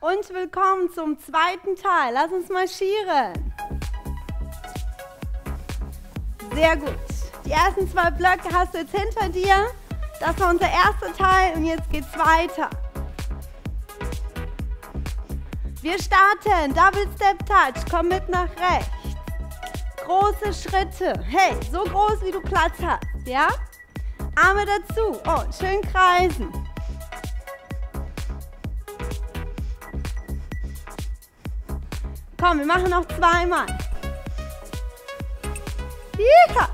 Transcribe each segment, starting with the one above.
und willkommen zum zweiten Teil. Lass uns marschieren. Sehr gut. Die ersten 2 Blöcke hast du jetzt hinter dir. Das war unser erster Teil und jetzt geht's weiter. Wir starten. Double Step Touch. Komm mit nach rechts. Große Schritte. Hey, so groß wie du Platz hast. Ja? Arme dazu. Oh, schön kreisen. Komm, wir machen noch 2-mal. Ja.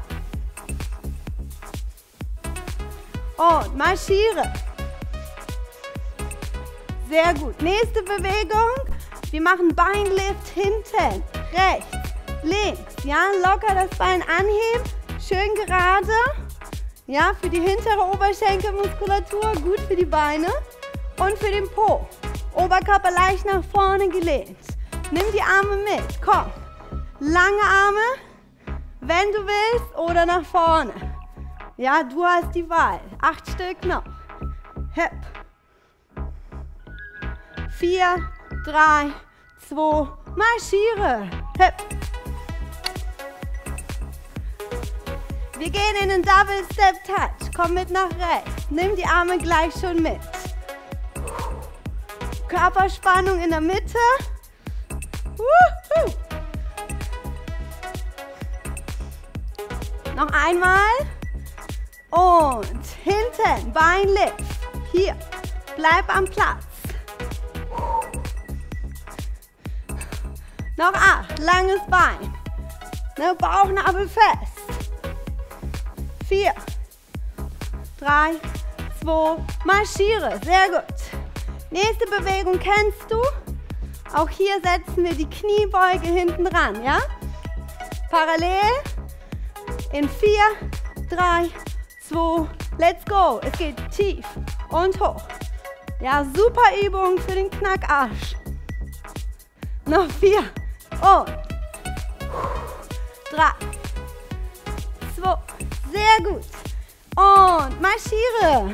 Und marschiere. Sehr gut. Nächste Bewegung. Wir machen Beinlift hinten, rechts, links. Ja, locker das Bein anheben. Schön gerade. Ja, für die hintere Oberschenkelmuskulatur, gut für die Beine und für den Po. Oberkörper leicht nach vorne gelehnt. Nimm die Arme mit. Komm. Lange Arme, wenn du willst, oder nach vorne. Ja, du hast die Wahl. 8 Stück noch. Hüpp. 4, 3, 2, marschiere. Hüpp. Wir gehen in den Double Step Touch. Komm mit nach rechts. Nimm die Arme gleich schon mit. Körperspannung in der Mitte. Noch einmal. Und hinten, Beinlift. Hier, bleib am Platz. Noch 8, langes Bein. Ne, Bauchnabel fest. 4, 3, 2, marschiere. Sehr gut. Nächste Bewegung kennst du. Auch hier setzen wir die Kniebeuge hinten dran, ja? Parallel. In 4, 3, 2, let's go. Es geht tief und hoch. Ja, super Übung für den Knackarsch. Noch 4 und 3, 2, sehr gut. Und marschiere.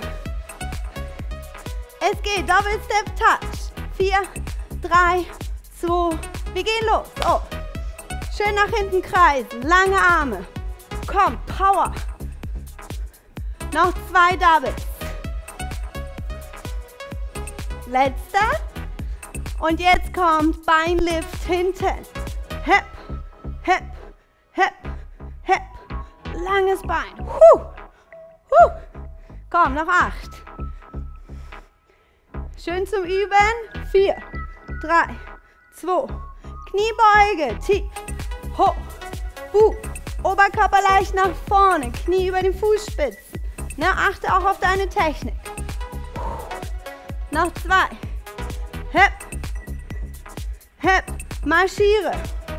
Es geht, Double Step Touch. 4, 3, 2, wir gehen los. Oh. Schön nach hinten kreisen, lange Arme. Komm, Power. Noch 2 Doubles. Letzter. Und jetzt kommt Beinlift hinten. Hep, hep, hep, hep. Langes Bein. Komm, noch 8. Schön zum Üben. 4, 3, 2. Kniebeuge. Tief. Hoch. Oberkörper leicht nach vorne. Knie über den Fußspitzen. Ne, achte auch auf deine Technik. Noch 2. Hep. Hep. Marschiere.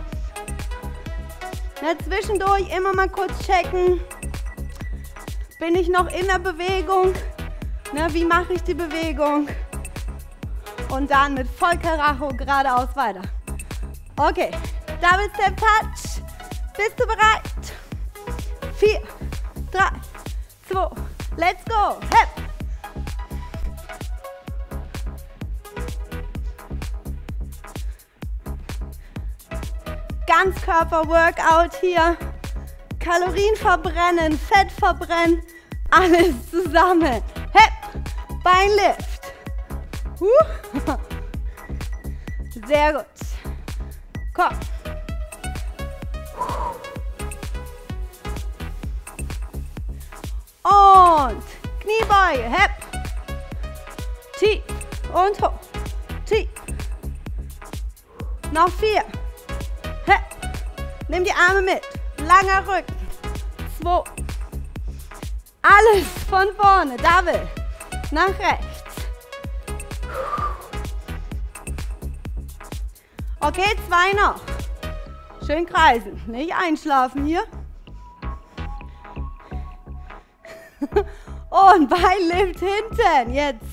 Ne, zwischendurch immer mal kurz checken. Bin ich noch in der Bewegung? Ne, wie mache ich die Bewegung? Und dann mit Vollkaracho geradeaus weiter. Okay, Double Step Touch. Bist du bereit? 4, 3, 2, let's go. Hep. Ganzkörper-Workout hier. Kalorien verbrennen, Fett verbrennen, alles zusammen. Hep, Beinlift. Sehr gut. Komm. Und Kniebeuge, hep. Tief und hoch. Tief. Noch 4. Hep. Nimm die Arme mit. Langer Rücken. 2. Alles von vorne. Double. Nach rechts. Okay, 2 noch. Schön kreisen. Nicht einschlafen hier. Und Beinlift hinten. Jetzt.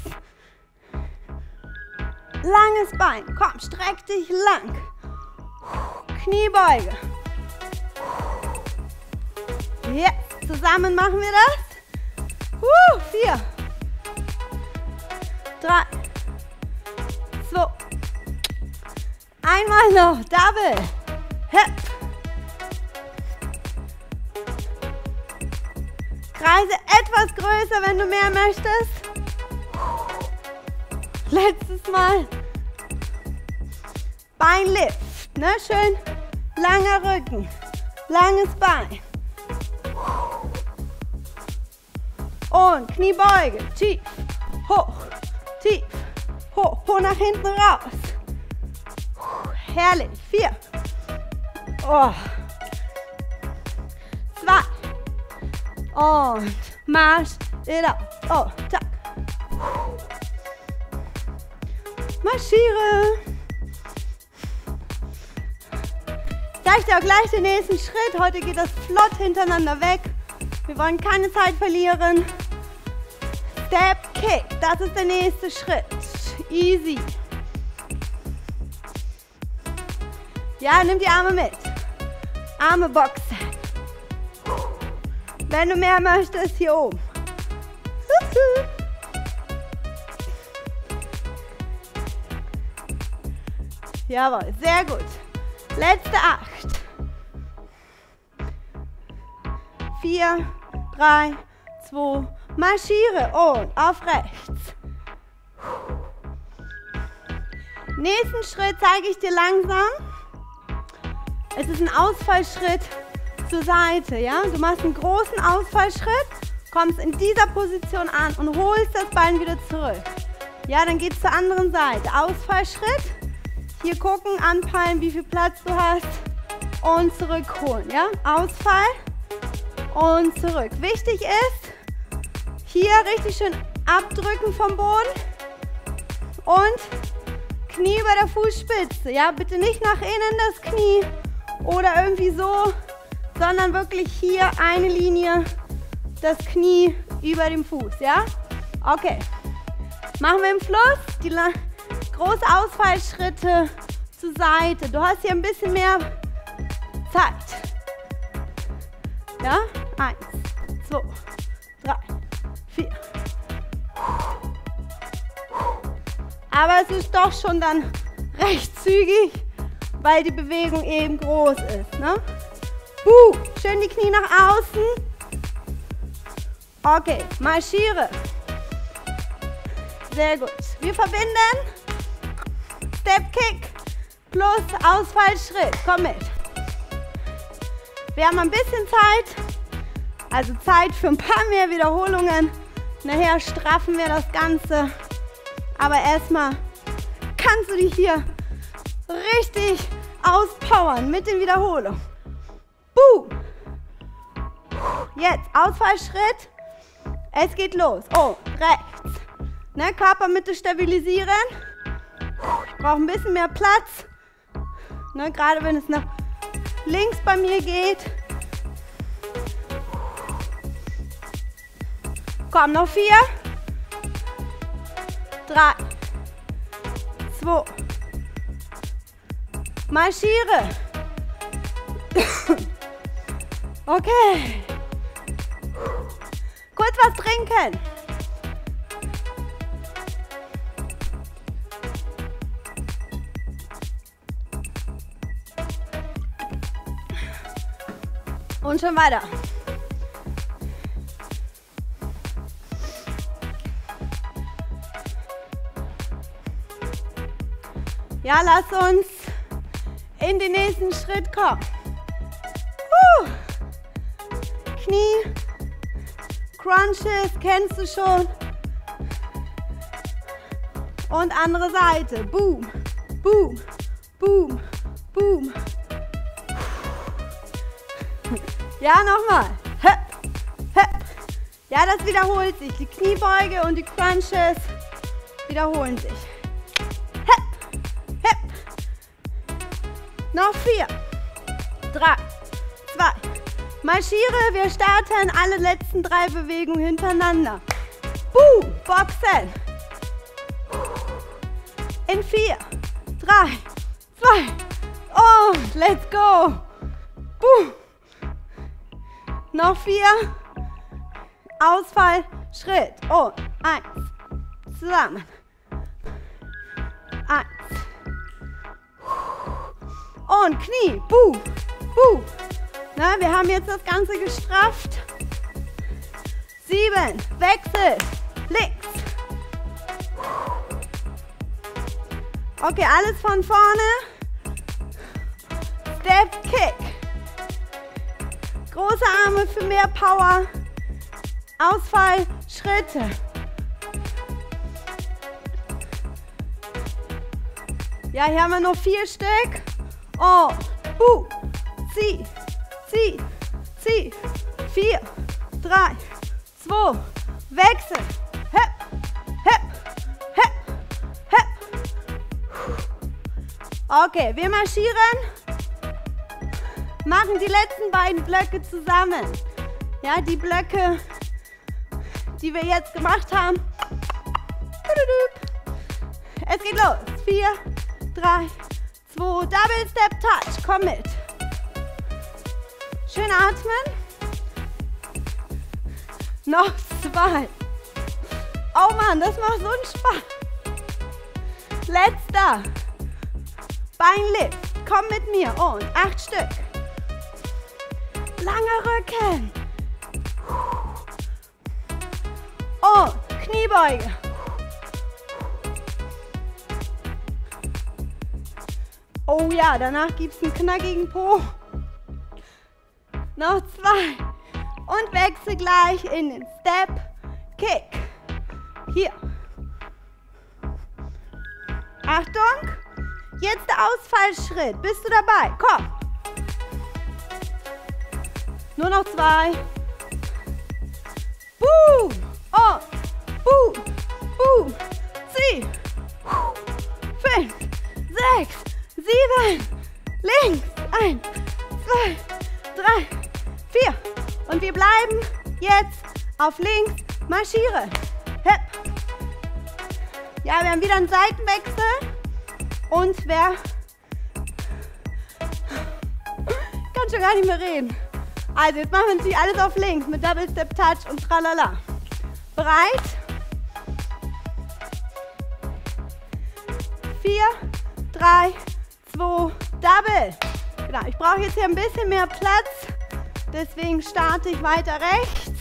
Langes Bein. Komm, streck dich lang. Kniebeuge. Jetzt. Zusammen machen wir das. 4. 3. 2. Einmal noch, Double. Hüp. Kreise etwas größer, wenn du mehr möchtest. Letztes Mal. Beinlift, ne? Schön langer Rücken, langes Bein. Und Kniebeuge, tief, hoch, hoch nach hinten raus. Herrlich, 4. Oh. 2. Und marsch it out. Oh, zack. Marschiere. Ich zeige dir auch gleich den nächsten Schritt. Heute geht das flott hintereinander weg. Wir wollen keine Zeit verlieren. Step Kick, das ist der nächste Schritt. Easy. Ja, nimm die Arme mit. Arme boxen. Wenn du mehr möchtest, hier oben. Jawohl, sehr gut. Letzte 8. 4, 3, 2, marschiere und auf rechts. Nächsten Schritt zeige ich dir langsam. Es ist ein Ausfallschritt zur Seite, ja? Du machst einen großen Ausfallschritt, kommst in dieser Position an und holst das Bein wieder zurück. Ja, dann geht es zur anderen Seite. Ausfallschritt. Hier gucken, anpeilen, wie viel Platz du hast und zurückholen, ja? Ausfall und zurück. Wichtig ist, hier richtig schön abdrücken vom Boden und Knie über der Fußspitze, ja? Bitte nicht nach innen das Knie oder irgendwie so, sondern wirklich hier eine Linie, das Knie über dem Fuß, ja? Okay. Machen wir im Fluss die große Ausfallschritte zur Seite. Du hast hier ein bisschen mehr Zeit. Ja? 1, 2, 3, 4. Aber es ist doch schon dann recht zügig, weil die Bewegung eben groß ist. Ne? Schön die Knie nach außen. Okay, marschiere. Sehr gut. Wir verbinden Step Kick plus Ausfallschritt. Komm mit. Wir haben ein bisschen Zeit, also Zeit für ein paar mehr Wiederholungen. Nachher straffen wir das Ganze. Aber erstmal kannst du dich hier richtig auspowern mit den Wiederholungen. Jetzt Ausfallschritt. Es geht los. Oh, rechts. Ne, Körpermitte stabilisieren. Ich brauche ein bisschen mehr Platz. Ne, gerade wenn es nach links bei mir geht. Komm, noch 4. 3. 2. Marschiere. Okay. Kurz was trinken. Und schon weiter. Ja, lass uns in den nächsten Schritt kommen. Knie, Crunches, kennst du schon. Und andere Seite. Boom, boom, boom, boom. Ja, nochmal. Höp, höp. Ja, das wiederholt sich. Die Kniebeuge und die Crunches wiederholen sich. Höp, höp. Noch 4, 3, 2. Marschiere. Wir starten alle letzten 3 Bewegungen hintereinander. Boom, Boxen. In 4, 3, 2 und let's go. Boom. Noch 4. Ausfall, Schritt. Und 1. Zusammen. 1. Und Knie. Buh. Buh. Na, wir haben jetzt das Ganze gestrafft. 7. Wechsel. Links. Okay, alles von vorne. Step Kick. Große Arme für mehr Power. Ausfall, Schritte. Ja, hier haben wir noch 4 Stück. Und zieh, zieh, zieh. 4, 3, 2, wechsel. Hep, hep, hep, hep. Okay, wir marschieren. Machen die letzten beiden Blöcke zusammen. Ja, die Blöcke, die wir jetzt gemacht haben. Es geht los. 4, 3, 2, Double Step Touch. Komm mit. Schön atmen. Noch 2. Oh Mann, das macht so einen Spaß. Letzter. Beinlift. Komm mit mir. Und 8 Stück. Langer Rücken. Und Kniebeuge. Oh ja, danach gibt es einen knackigen Po. Noch 2. Und wechsel gleich in den Step Kick. Hier. Achtung. Jetzt der Ausfallschritt. Bist du dabei? Komm. Nur noch 2. Boom. Und boom. Boom. Zieh. 5, 6, 7. Links. 1, 2, 3, 4. Und wir bleiben jetzt auf links marschieren. Hep. Ja, wir haben wieder einen Seitenwechsel. Und wer kann schon gar nicht mehr reden. Also jetzt machen wir natürlich alles auf links mit Double Step Touch und tralala. Bereit? 4, 3, 2, Double. Genau, ich brauche jetzt hier ein bisschen mehr Platz. Deswegen starte ich weiter rechts.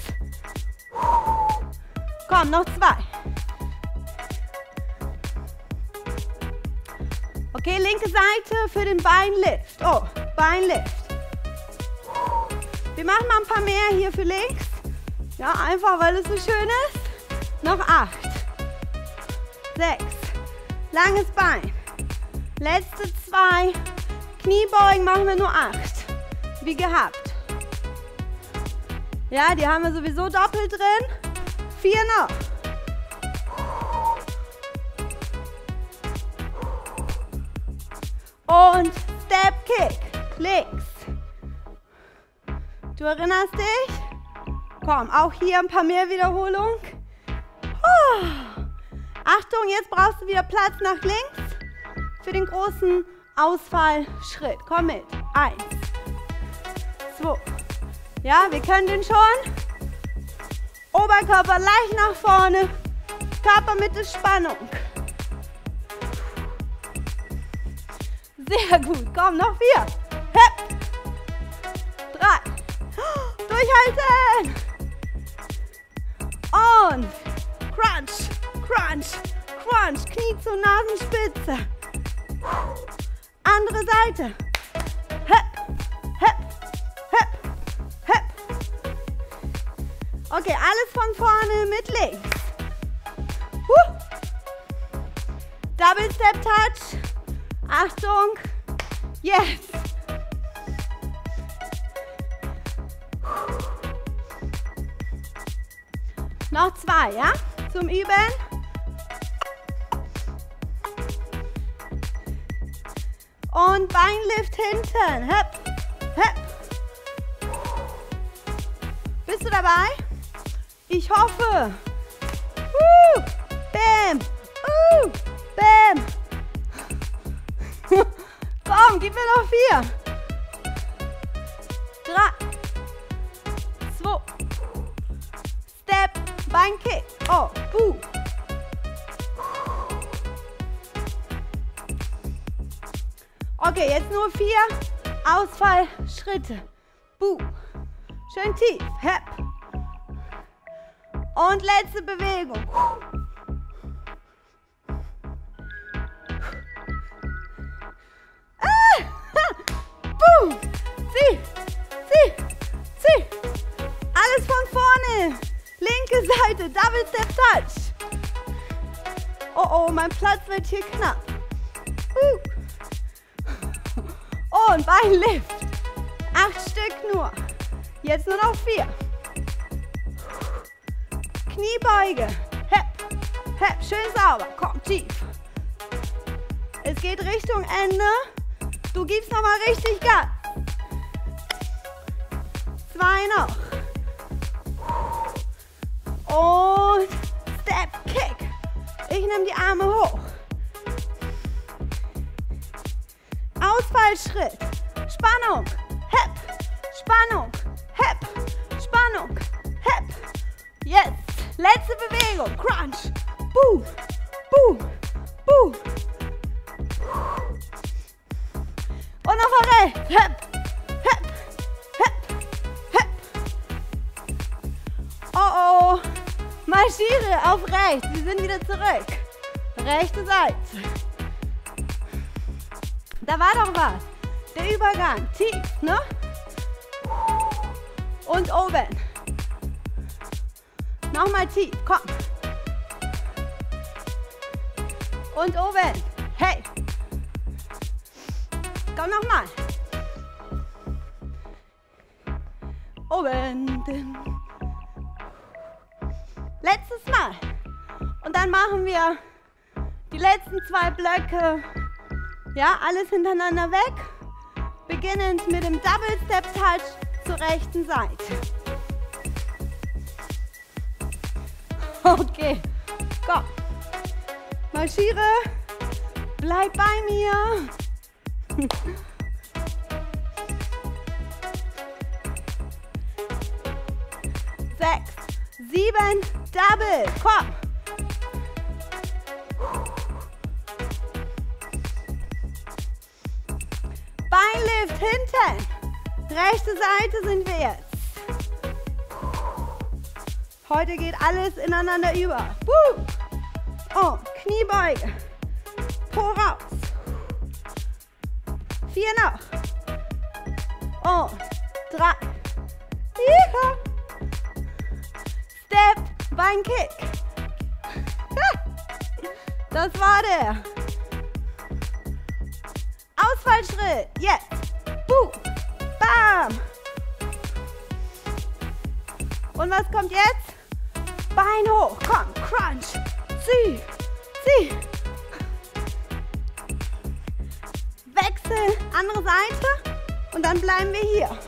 Komm, noch 2. Okay, linke Seite für den Beinlift. Oh, Beinlift. Wir machen mal ein paar mehr hier für links. Ja, einfach weil es so schön ist. Noch 8. 6. Langes Bein. Letzte 2. Kniebeugen machen wir nur 8. Wie gehabt. Ja, die haben wir sowieso doppelt drin. 4 noch. Und Step Kick. Links. Du erinnerst dich? Komm, auch hier ein paar mehr Wiederholungen. Achtung, jetzt brauchst du wieder Platz nach links für den großen Ausfallschritt. Komm mit. 1, 2. Ja, wir können den schon. Oberkörper leicht nach vorne. Körpermitte Spannung. Sehr gut. Komm, noch 4. Hep. 3. Durchhalten. Und Crunch, Crunch, Crunch. Knie zur Nasenspitze. Andere Seite. Hep, hep, hep, hep. Okay, alles von vorne mit links. Double Step Touch. Achtung. Yes. Noch 2, ja? Zum Üben. Und Beinlift hinten. Hep, hep. Bist du dabei? Ich hoffe. Bam. Bam. Komm, gib mir noch 4. 3, 2. Step, Beinkick. Oh, buh. Okay, Okay, jetzt nur 4 Ausfallschritte. Schön tief. Hep. Und letzte Bewegung. Zieh. Alles von vorne. Linke Seite, Double Step Touch. Oh, mein Platz wird hier knapp. Und Beinlift. 8 Stück nur. Jetzt nur noch 4. Kniebeuge. Hep, schön sauber. Komm, tief. Es geht Richtung Ende. Du gibst nochmal richtig Gas. 2 noch. Und Step Kick. Ich nehme die Arme hoch. Ausfallschritt. Spannung. Hep. Spannung. Hep. Spannung. Hep. Jetzt. Letzte Bewegung. Crunch. Boom. Und nochmal rechts. Hep. Oh. Marschiere auf rechts. Wir sind wieder zurück. Rechte Seite. Da war doch was. Der Übergang. Tief, ne? Und oben. Nochmal tief. Komm. Und oben. Hey. Komm nochmal. Oben. Letztes Mal. Und dann machen wir die letzten 2 Blöcke. Ja, alles hintereinander weg. Beginnend mit dem Double Step Touch zur rechten Seite. Okay, komm. Marschiere. Bleib bei mir. 6, 7, Double. Komm. Beinlift hinten. Rechte Seite sind wir jetzt. Heute geht alles ineinander über. Und Kniebeuge. Po raus. 4 noch. Und 3. Ja. Step, Beinkick. Das war der. Ausfallschritt. Jetzt. Boom. Bam. Und was kommt jetzt? Bein hoch. Komm. Crunch. Zieh. Wechsel. Andere Seite. Und dann bleiben wir hier.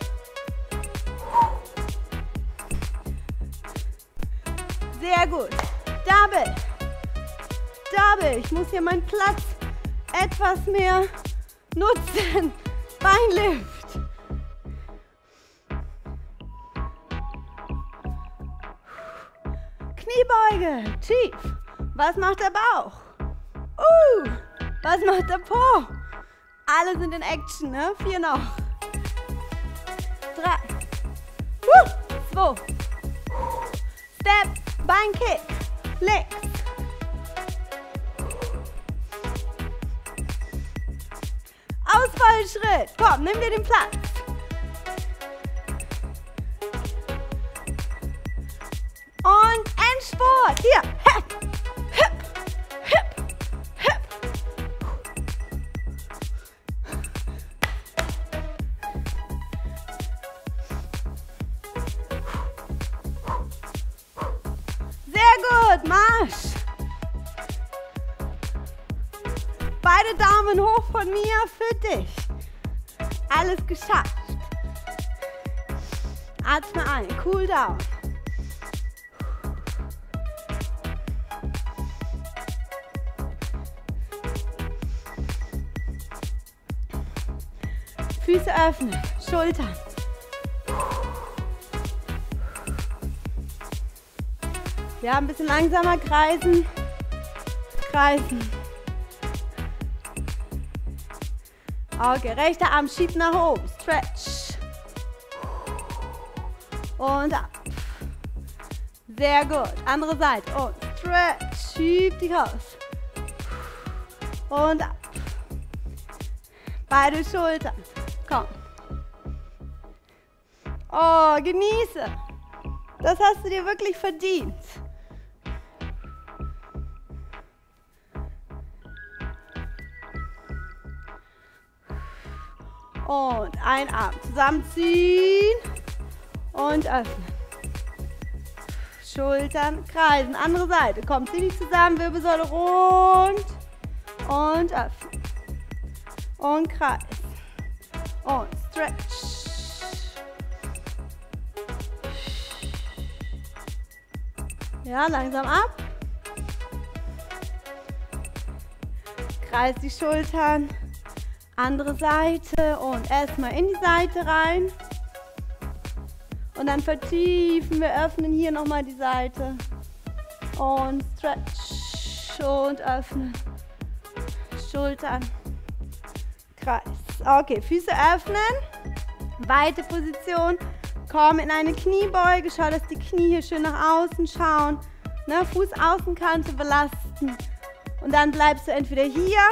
Sehr gut. Double. Ich muss hier meinen Platz etwas mehr nutzen. Beinlift. Kniebeuge. Tief. Was macht der Bauch? Was macht der Po? Alle sind in Action, ne? 4 noch. 3. 2. Step, Beinkick. Links. Ausfallschritt. Komm, nimm dir den Platz. Und Endspurt. Hier. Hep. Sehr gut. Marsch. Beide Daumen hoch von mir für dich. Alles geschafft. Atme ein. Cool down. Füße öffnen. Schultern. Ja, ein bisschen langsamer kreisen. Okay, rechter Arm schiebt nach oben. Stretch. Und ab. Sehr gut. Andere Seite. Und stretch. Schieb dich raus. Und ab. Beide Schultern. Komm. Oh, genieße. Das hast du dir wirklich verdient. Und ein Arm zusammenziehen und öffnen. Schultern kreisen, andere Seite. Komm, zieh dich zusammen, Wirbelsäule rund und öffnen. Und kreis. Und stretch. Ja, langsam ab. Kreis die Schultern. Andere Seite und erstmal in die Seite rein. Und dann vertiefen wir, öffnen hier nochmal die Seite. Und stretch und öffnen. Schultern, Kreis. Okay, Füße öffnen. Weite Position. Komm in eine Kniebeuge. Schau, dass die Knie hier schön nach außen schauen. Ne, Fußaußenkante belasten. Und dann bleibst du entweder hier.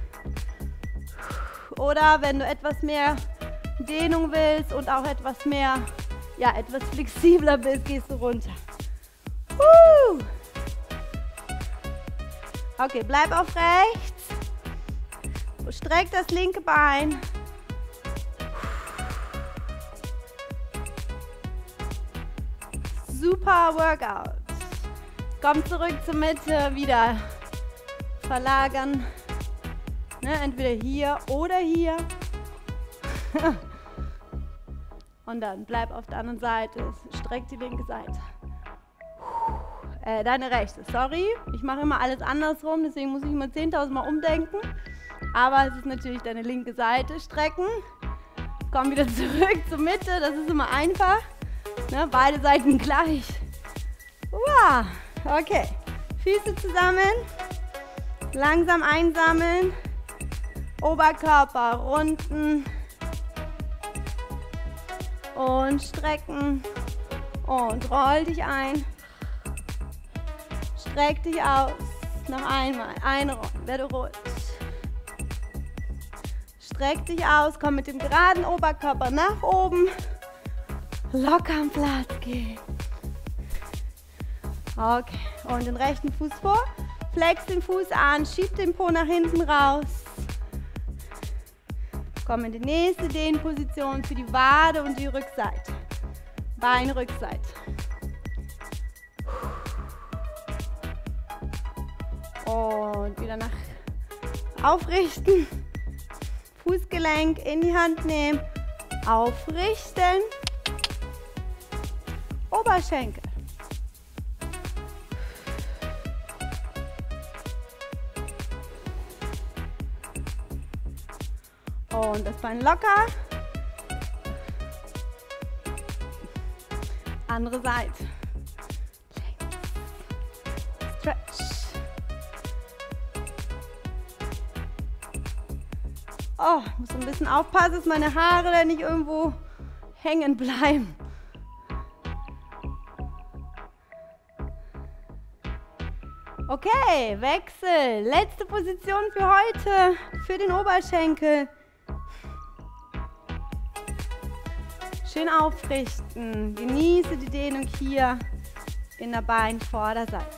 Oder wenn du etwas mehr Dehnung willst und auch etwas mehr, ja, etwas flexibler bist, gehst du runter. Okay, bleib auf rechts. Streck das linke Bein. Super Workout. Komm zurück zur Mitte, wieder verlagern. Ne, entweder hier oder hier. Und dann bleib auf der anderen Seite. Streck die linke Seite. Deine rechte, sorry. Ich mache immer alles andersrum, deswegen muss ich immer 10.000 Mal umdenken. Aber es ist natürlich deine linke Seite. Strecken. Komm wieder zurück zur Mitte, das ist immer einfach. Ne, beide Seiten gleich. Wow. Okay. Füße zusammen. Langsam einsammeln. Oberkörper runden und strecken und roll dich ein. Streck dich aus. Noch einmal. Einrollen, werde ruhig. Streck dich aus. Komm mit dem geraden Oberkörper nach oben. Locker am Platz gehen. Okay. Und den rechten Fuß vor. Flex den Fuß an. Schieb den Po nach hinten raus. Komm in die nächste Dehnposition für die Wade und die Rückseite. Beinrückseite. Und wieder nach aufrichten. Fußgelenk in die Hand nehmen. Aufrichten. Oberschenkel. Und das Bein locker. Andere Seite. Stretch. Oh, ich muss ein bisschen aufpassen, dass meine Haare da nicht irgendwo hängen bleiben. Okay, Wechsel. Letzte Position für heute, für den Oberschenkel. Schön aufrichten. Genieße die Dehnung hier in der Beinvorderseite.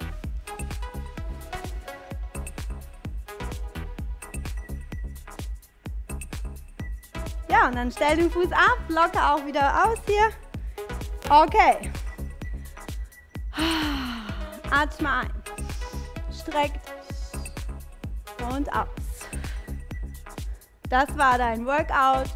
Ja, und dann stell den Fuß ab, locker auch wieder aus hier. Okay. Atme ein. Streck dich. Und aus. Das war dein Workout.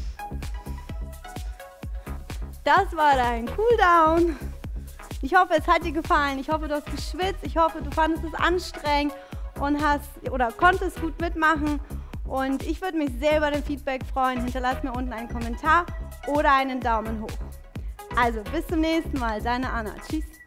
Das war dein Cooldown. Ich hoffe, es hat dir gefallen. Ich hoffe, du hast geschwitzt. Ich hoffe, du fandest es anstrengend und konntest gut mitmachen. Und ich würde mich sehr über dein Feedback freuen. Hinterlass mir unten einen Kommentar oder einen Daumen hoch. Also, bis zum nächsten Mal. Deine Anna. Tschüss.